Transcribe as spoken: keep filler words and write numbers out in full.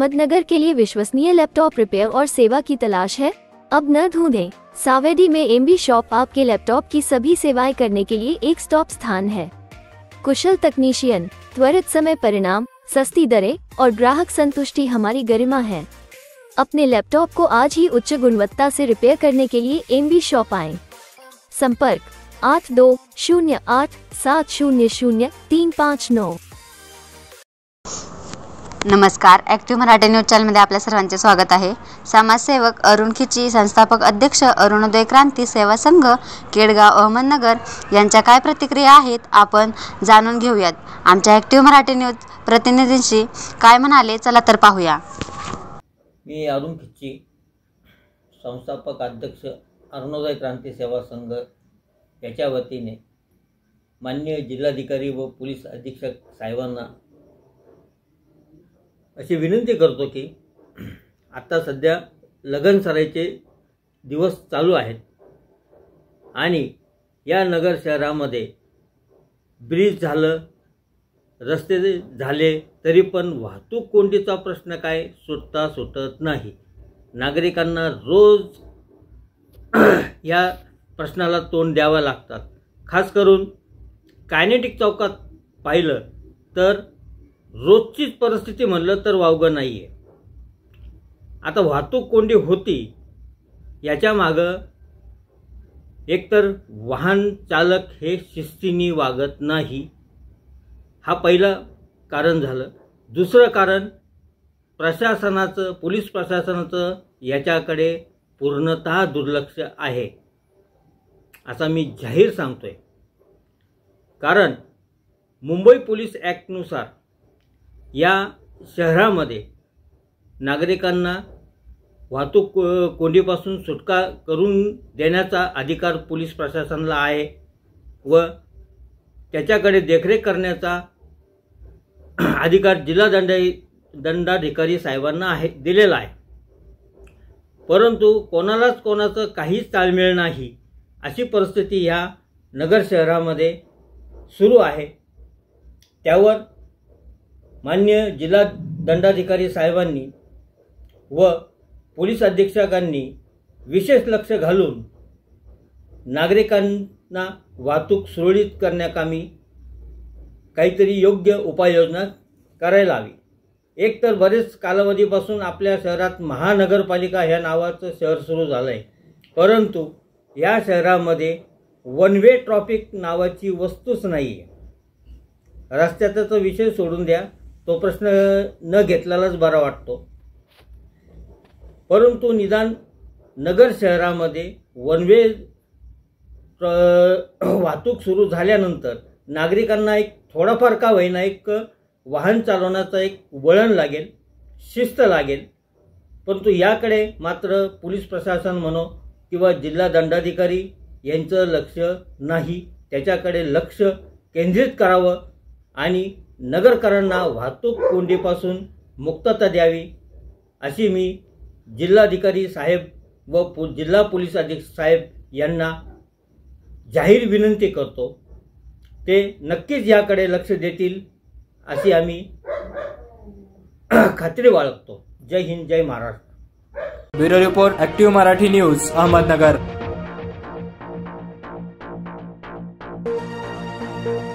अहमदनगर के लिए विश्वसनीय laptop repair और सेवा की तलाश है? अब न ढूंढें। सावेडी में एमबी शॉप आपके लैपटॉप की सभी सेवाएं करने के लिए एक स्टॉप स्थान है। कुशल तकनीशियन, त्वरित समय परिणाम, सस्ती दरें और ग्राहक संतुष्टि हमारी गरिमा है। अपने लैपटॉप को आज ही उच्च गुणवत्ता से रिपेयर करने के लिए एमबी शॉप आएं। संपर्क आठ दो शून्य आठ सात शून्य शून्य तीन पाँच नौ। नमस्कार, ॲक्टिव्ह मराठी न्यूज चॅनलमध्ये आपल्या सर्वांचे स्वागत आहे। समाजसेवक अरुण खिची, संस्थापक अध्यक्ष अरुणोदय क्रांती सेवा संघ केडगाव अहमदनगर यांच्या काय प्रतिक्रिया आहेत आपण जाणून घेऊयात। आमच्या ॲक्टिव्ह मराठी न्यूज प्रतिनिधींशी काय म्हणाले, चला तर पाहूया। मी अरुण खिची, संस्थापक अध्यक्ष अरुणोदय क्रांती सेवा संघ याच्या वतीने माननीय जिल्हाधिकारी व पोलीस अधीक्षक साहेबांना अशी विनंती करतो की आता सध्या लगनसराईचे दिवस चालू आहेत आणि या नगर शहरामध्ये ब्रिज झालं, रस्ते झाले तरी पण वाहतूक कोंडीचा प्रश्न काय सुटता सुटत नाही। नागरिकांना रोज या प्रश्नाला तोंड द्यावं लागतात। खास करून कायनेटिक चौकात पाहिलं तर रोजचीच परिस्थिती म्हणलं तर वावगं नाही आहे। आता वाहतूक कोंडी होती याच्या मागं एकतर वाहन चालक हे शिस्तीने वागत नाही, हा पहिलं कारण झालं। दुसरं कारण प्रशासनाचं, पोलीस प्रशासनाचं याच्याकडे पूर्णतः दुर्लक्ष आहे असा मी जाहीर सांगतोय। कारण मुंबई पोलीस ॲक्टनुसार या शहरामध्ये नागरिकांना वाहतूक कोंडीपासून सुटका करून देण्याचा अधिकार पोलीस प्रशासनाला आहे व त्याच्याकडे देखरेख करण्याचा अधिकार जिल्हा दंड दंडाधिकारी साहेबांना आहे दिलेला आहे। परंतु कोणालाच कोणाचं काहीच ताळमेळ नाही अशी परिस्थिती या नगर शहरामध्ये सुरू आहे। त्यावर माननीय जिल्हा दंडाधिकारी साहेबांनी व पोलीस अधीक्षकांनी विशेष लक्ष घालून नागरिकांना वाहतूक सुरळीत करण्याकामी काहीतरी योग्य उपाययोजना करायला हवी। एक तर बरेच कालावधीपासून आपल्या शहरात महानगरपालिका ह्या नावाचं शहर सुरू झालं आहे, परंतु या शहरामध्ये वन वे ट्रॅफिक नावाची वस्तूच नाही आहे। रस्त्याचा तर विषय सोडून द्या, तो प्रश्न न घेतलेलाच बरा वाटतो। परंतु निदान नगर शहरामध्ये वन वे वाहतूक सुरू झाल्यानंतर नागरिकांना एक थोडाफार का होईना एक वाहन चालवण्याचं एक वळण लागेल, शिस्त लागेल। परंतु याकडे मात्र पोलीस प्रशासन म्हणो किंवा जिल्हा दंडाधिकारी यांचं लक्ष नाही। त्याच्याकडे लक्ष केंद्रित करावं आणि नगरकरांना वाहतूक कोंडीपासून मुक्तता द्यावी अशी मी जिल्हाधिकारी साहेब व पो जिल्हा पोलीस अधीक्षक साहेब यांना जाहीर विनंती करतो। ते नक्कीच याकडे लक्ष देतील अशी आम्ही खात्री बाळगतो। Jai Hind, Jai Maharashtra. Bureau report, active Marathi news, Ahmednagar.